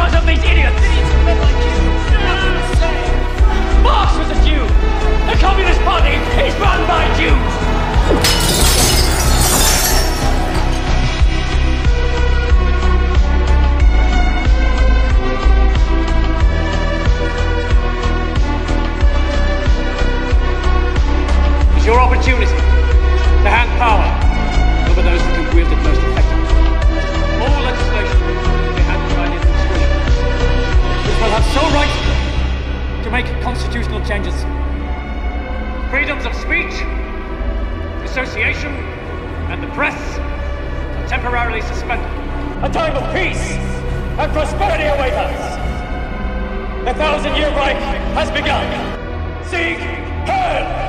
front of these idiots! Marx was a Jew! The Communist Party is run by Jews! It's your opportunity to hand power over those who can wield it most effectively. All legislation will be handled by the administration, which will have sole right to make constitutional changes. Freedoms of speech, association, and the press are temporarily suspended. A time of peace and prosperity awaits us. The 1,000-year Reich has begun. Sieg Heil!